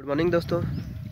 Good morning दोस्तों।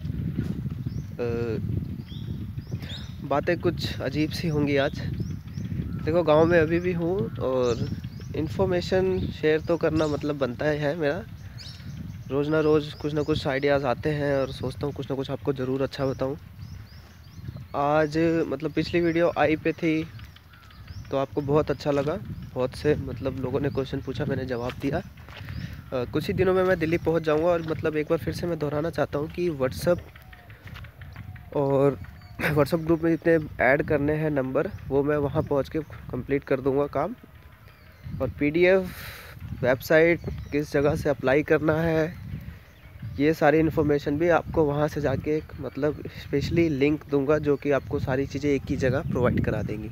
बातें कुछ अजीब सी होंगी आज। देखो, गांव में अभी भी हूँ और इन्फॉर्मेशन शेयर तो करना मतलब बनता ही है मेरा। रोज़ ना रोज़ कुछ ना कुछ आइडियाज़ आते हैं और सोचता हूँ कुछ ना कुछ आपको ज़रूर अच्छा बताऊँ। आज मतलब पिछली वीडियो आई पे थी तो आपको बहुत अच्छा लगा। बहुत से मतलब लोगों ने क्वेश्चन पूछा, मैंने जवाब दिया। कुछ ही दिनों में मैं दिल्ली पहुंच जाऊंगा और मतलब एक बार फिर से मैं दोहराना चाहता हूं कि व्हाट्सअप और व्हाट्सअप ग्रुप में जितने ऐड करने हैं नंबर, वो मैं वहां पहुंच के कंप्लीट कर दूंगा काम। और पीडीएफ वेबसाइट किस जगह से अप्लाई करना है, ये सारी इन्फॉर्मेशन भी आपको वहां से जाके एक मतलब स्पेशली लिंक दूंगा जो कि आपको सारी चीज़ें एक ही जगह प्रोवाइड करा देंगी।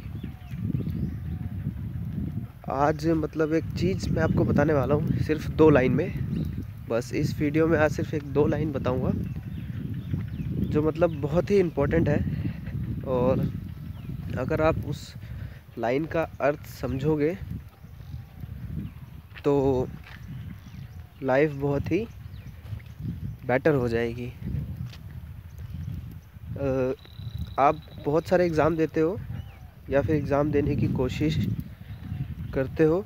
आज मतलब एक चीज़ मैं आपको बताने वाला हूँ सिर्फ 2 लाइन में। बस इस वीडियो में आज सिर्फ एक 2 लाइन बताऊँगा जो मतलब बहुत ही इम्पोर्टेंट है। और अगर आप उस लाइन का अर्थ समझोगे तो लाइफ बहुत ही बेटर हो जाएगी। आप बहुत सारे एग्ज़ाम देते हो या फिर एग्ज़ाम देने की कोशिश करते हो,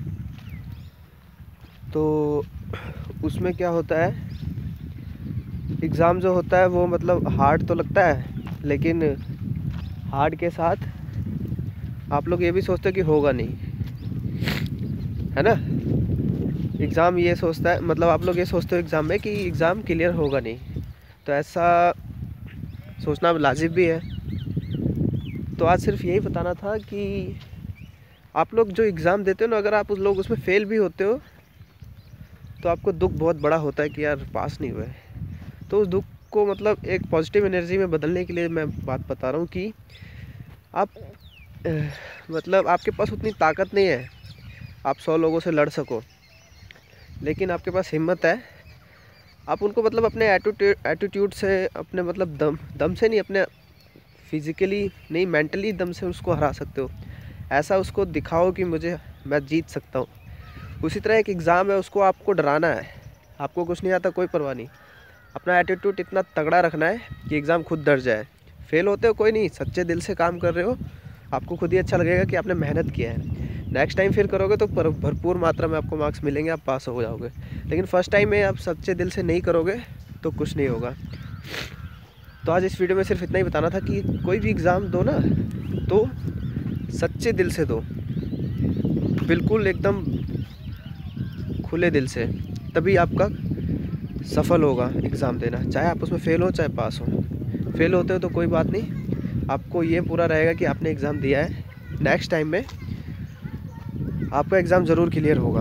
तो उसमें क्या होता है, एग्ज़ाम जो होता है वो मतलब हार्ड तो लगता है, लेकिन हार्ड के साथ आप लोग ये भी सोचते हो कि होगा नहीं, है ना। एग्ज़ाम ये सोचता है, मतलब आप लोग ये सोचते हो एग्ज़ाम में कि एग्ज़ाम क्लियर होगा नहीं, तो ऐसा सोचना लाजिम भी है। तो आज सिर्फ यही बताना था कि आप लोग जो एग्ज़ाम देते हो ना, अगर आप उस लोग उसमें फ़ेल भी होते हो तो आपको दुख बहुत बड़ा होता है कि यार पास नहीं हुए। तो उस दुख को मतलब एक पॉजिटिव एनर्जी में बदलने के लिए मैं बात बता रहा हूँ कि आप मतलब आपके पास उतनी ताकत नहीं है आप 100 लोगों से लड़ सको, लेकिन आपके पास हिम्मत है। आप उनको मतलब अपने एटीट्यूड से, अपने मतलब दम से नहीं, अपने फिज़िकली नहीं, मेंटली दम से उसको हरा सकते हो। ऐसा उसको दिखाओ कि मैं जीत सकता हूँ। उसी तरह एक एग्ज़ाम है, उसको आपको डराना है। आपको कुछ नहीं आता, कोई परवाह नहीं, अपना एटीट्यूड इतना तगड़ा रखना है कि एग्ज़ाम खुद डर जाए। फेल होते हो कोई नहीं, सच्चे दिल से काम कर रहे हो, आपको खुद ही अच्छा लगेगा कि आपने मेहनत किया है। नेक्स्ट टाइम फिर करोगे तो भरपूर मात्रा में आपको मार्क्स मिलेंगे, आप पास हो जाओगे। लेकिन फर्स्ट टाइम में आप सच्चे दिल से नहीं करोगे तो कुछ नहीं होगा। तो आज इस वीडियो में सिर्फ इतना ही बताना था कि कोई भी एग्ज़ाम दो ना तो सच्चे दिल से दो, बिल्कुल एकदम खुले दिल से, तभी आपका सफल होगा एग्ज़ाम देना। चाहे आप उसमें फ़ेल हो चाहे पास हो। फेल होते हो तो कोई बात नहीं, आपको ये पूरा रहेगा कि आपने एग्ज़ाम दिया है, नेक्स्ट टाइम में आपका एग्ज़ाम ज़रूर क्लियर होगा।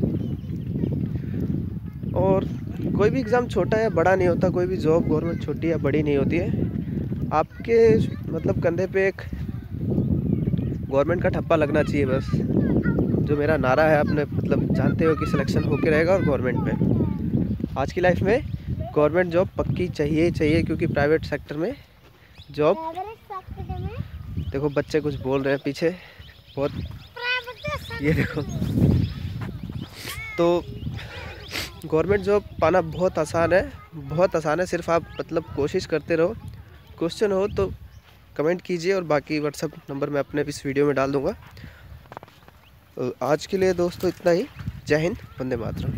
और कोई भी एग्ज़ाम छोटा या बड़ा नहीं होता, कोई भी जॉब गवर्नमेंट छोटी या बड़ी नहीं होती है। आपके मतलब कंधे पे एक गवर्नमेंट का ठप्पा लगना चाहिए बस। जो मेरा नारा है, आपने मतलब जानते हो कि सिलेक्शन होके रहेगा और गवर्नमेंट में। आज की लाइफ में गवर्नमेंट जॉब पक्की चाहिए चाहिए, क्योंकि प्राइवेट सेक्टर में जॉब, देखो बच्चे कुछ बोल रहे हैं पीछे बहुत, ये देखो। तो गवर्नमेंट जॉब पाना बहुत आसान है, बहुत आसान है। सिर्फ आप मतलब कोशिश करते रहो। क्वेश्चन हो तो कमेंट कीजिए, और बाकी व्हाट्सअप नंबर मैं अपने इस वीडियो में डाल दूँगा। आज के लिए दोस्तों इतना ही। जय हिंद, वंदे मातरम।